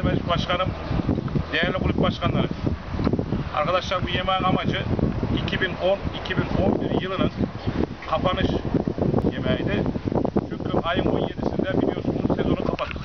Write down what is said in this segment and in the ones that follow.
Meclis Başkanım, değerli kulüp başkanları. Arkadaşlar bu yemeğin amacı 2010-2011 yılının kapanış yemeğiydi. Çünkü ayın 17'sinde biliyorsunuz sezonu kapattık.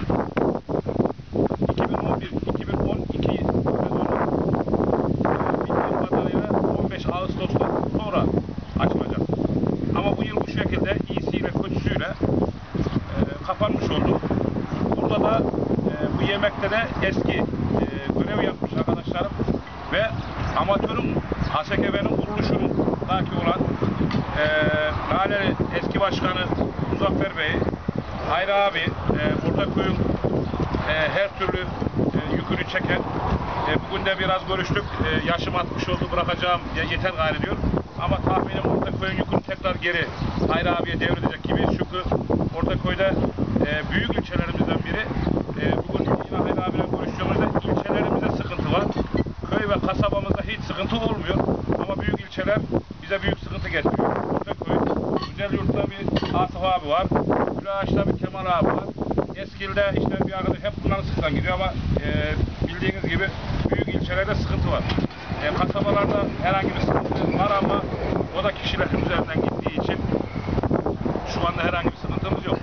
2011-2012 sezonu bildiğim kadarıyla 15 Ağustos'tan sonra açılacak. Ama bu yıl bu şekilde iyisiyle kötüsüyle kapanmış oldu. Burada da bu yemekte de eski görev yapmış arkadaşlarım ve amatörün ASKB'nin kuruluşundaki olan Laleli eski başkanı Muzaffer Bey, Hayri abi, Ortaköy'ün her türlü yükünü çeken, bugün de biraz görüştük, yaşım 60 oldu, bırakacağım, yeter gari diyor. Ama tahminim Ortaköy'ün yükünü tekrar geri Hayri abiye devredecek gibi. Çünkü Ortaköy'de büyük ilçelerimizden biri. Bugün yine Hayri abiyle görüştüğümüzde ilçelerimizde sıkıntı var. Köy ve kasabamızda hiç sıkıntı olmuyor. Ama büyük ilçeler bize büyük sıkıntı getiriyor. Ortaköy, Güzelyurt'ta bir Asaf abi var. Gülaç'ta bir Kemal abi var. Eskil'de işte bir arkadaş hep bunların sıkıntıdan gidiyor ama bildiğiniz gibi büyük ilçelerde sıkıntı var. Kasabalarda herhangi bir sıkıntı var ama o da kişilerin üzerinden gittiği için şu anda herhangi bir sıkıntımız yok.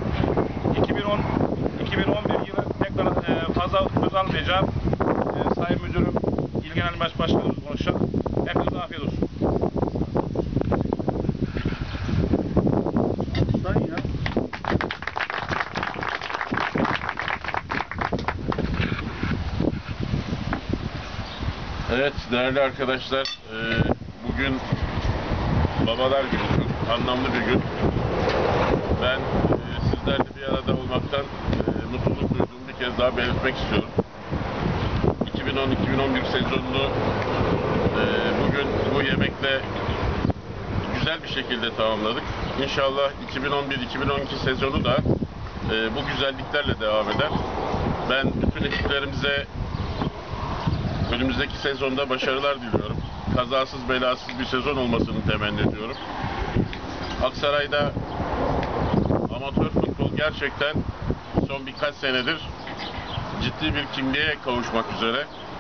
2011 yılı tekrar fazla söz almayacağım. Sayın Müdürüm, İl Genel Başkanımız konuşacak. Hepinize afiyet olsun. Evet değerli arkadaşlar, bugün Babalar Günü, çok anlamlı bir gün. Ben sizlerle bir arada olmaktan mutluluk duyduğumu bir kez daha belirtmek istiyorum. 2010-2011 sezonunu bugün bu yemekle güzel bir şekilde tamamladık. İnşallah 2011-2012 sezonu da bu güzelliklerle devam eder. Ben bütün ekiplerimize önümüzdeki sezonda başarılar diliyorum. Kazasız belasız bir sezon olmasını temenni ediyorum. Aksaray'da amatör futbol gerçekten son birkaç senedir ciddi bir kimliğe kavuşmak üzere.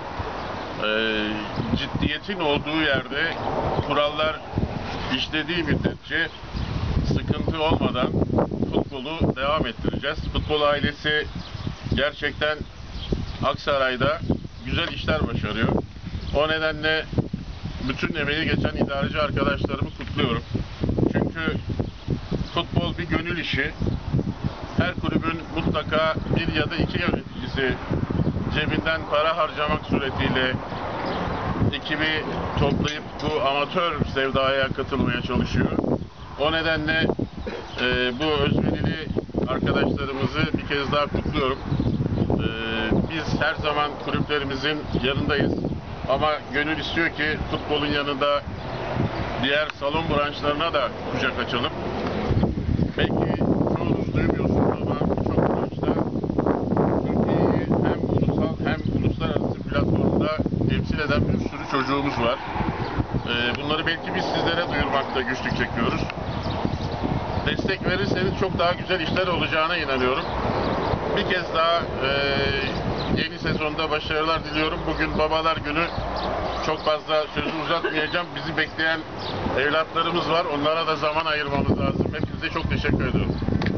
Ciddiyetin olduğu yerde kurallar işlediği müddetçe sıkıntı olmadan futbolu devam ettireceğiz. Futbol ailesi gerçekten Aksaray'da güzel işler başarıyor. O nedenle bütün emeği geçen idareci arkadaşlarımı kutluyorum. Çünkü futbol bir gönül işi. Her kulübün mutlaka bir ya da iki yöneticisi cebinden para harcamak suretiyle ekibi toplayıp bu amatör sevdaya katılmaya çalışıyor. O nedenle bu özverili arkadaşlarımızı bir kez daha kutluyorum. Biz her zaman kulüplerimizin yanındayız. Ama gönül istiyor ki futbolun yanında diğer salon branşlarına da kucak açalım. Belki çoğunuz duymuyorsunuz ama birçok branşta Türkiye'yi hem ulusal hem uluslararası platformda temsil eden bir sürü çocuğumuz var. Bunları belki biz sizlere duyurmakta güçlük çekiyoruz. Destek verirseniz çok daha güzel işler olacağına inanıyorum. Bir kez daha yeni sezonda başarılar diliyorum. Bugün Babalar Günü. Çok fazla sözü uzatmayacağım. Bizi bekleyen evlatlarımız var. Onlara da zaman ayırmamız lazım. Hepinize çok teşekkür ediyorum.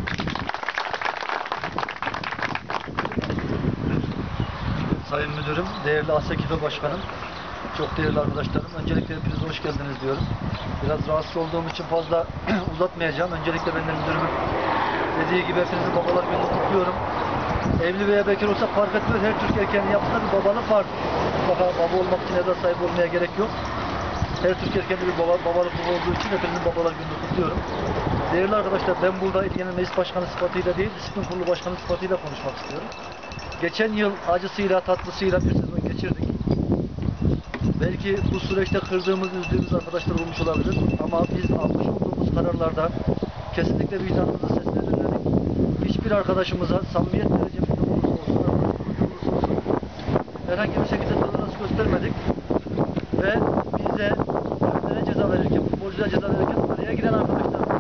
Sayın Müdürüm, değerli ASKB Başkanım, çok değerli arkadaşlarım. Öncelikle hepiniz hoş geldiniz diyorum. Biraz rahatsız olduğum için fazla uzatmayacağım. Öncelikle ben de müdürümün dediği gibi hepinizin Babalar Günü'nü kutluyorum. Evli veya bekar olsa fark etmez. Her Türk erkeğinin yapısında bir babalık var. Mutlaka baba olmak için evlat sahibi olmaya gerek yok. Her Türk erkeğinde bir babalık olduğu için hepinizin Babalar Günü'nü kutluyorum. Değerli arkadaşlar, ben burada İl Genel Meclis Başkanı sıfatıyla değil, Disiplin Kurulu Başkanı sıfatıyla konuşmak istiyorum. Geçen yıl acısıyla tatlısıyla bir sezon geçirdik. Belki bu süreçte kırdığımız, üzdüğümüz arkadaşlar olmuş olabilir. Ama biz almış olduğumuz kararlarda kesinlikle vicdanımızı seslendirmedik. Hiçbir arkadaşımıza samimiyet derecemizde olursa olsun, herhangi bir şekilde tolerans göstermedik. Ve bize kulüplere ceza verirken, futbolculara ceza verirken araya giren arkadaşlarımız,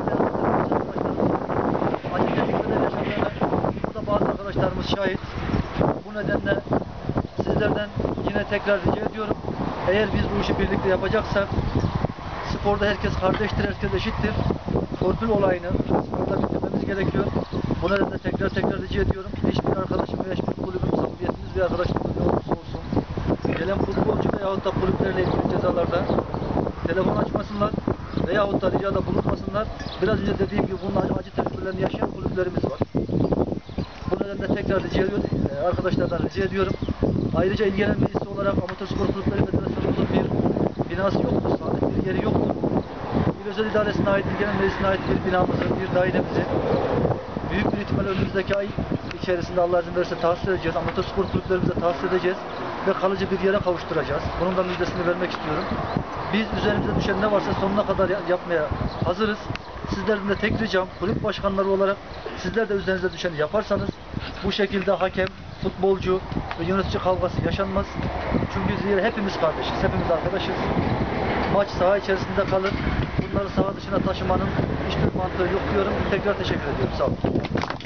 acı gerçekten yaşananlara burada bazı arkadaşlarımız şahit. Bu nedenle sizlerden yine tekrar rica ediyorum. Eğer biz bu işi birlikte yapacaksak, sporda herkes kardeştir, herkes eşittir. Torpil olayını sporda bitirmemiz gerekiyor. Bu nedenle tekrar rica ediyorum. Hiçbir arkadaşım veya hiçbir kulübüm, samimiyetimiz bir arkadaşımız ne olursa olsun, gelen futbolcu veyahut da kulüplerle ilgili cezalarda telefon açmasınlar veyahut da ricada bulunmasınlar. Biraz önce dediğim gibi bunun acı tecrübelerini yaşayan kulüplerimiz var. Bu nedenle tekrar rica ediyorum. Arkadaşlardan rica ediyorum. Ayrıca ilgilenen meclisi olarak Amatör Spor Kulüpleri Federasyonu'nun bir binası yoktur, sabit bir yeri yoktur. İl Özel İdaresi'ne ait, ilgilenen meclisine ait bir binamızı, bir dairemizi büyük bir ihtimal önümüzdeki ay içerisinde Allah izin verirse tahsis edeceğiz. Amatör spor kulüplerimize tahsis edeceğiz ve kalıcı bir yere kavuşturacağız. Bunun da müjdesini vermek istiyorum. Biz üzerimize düşen ne varsa sonuna kadar yapmaya hazırız. Sizlerden de tek ricam, kulüp başkanları olarak sizler de üzerinize düşeni yaparsanız bu şekilde hakem, futbolcu ve yönetici kavgası yaşanmaz. Çünkü hepimiz kardeşiz, hepimiz arkadaşız. Maç saha içerisinde kalır. Bunları saha dışına taşımanın hiçbir mantığı yok diyorum. Tekrar teşekkür ediyorum. Sağ olun.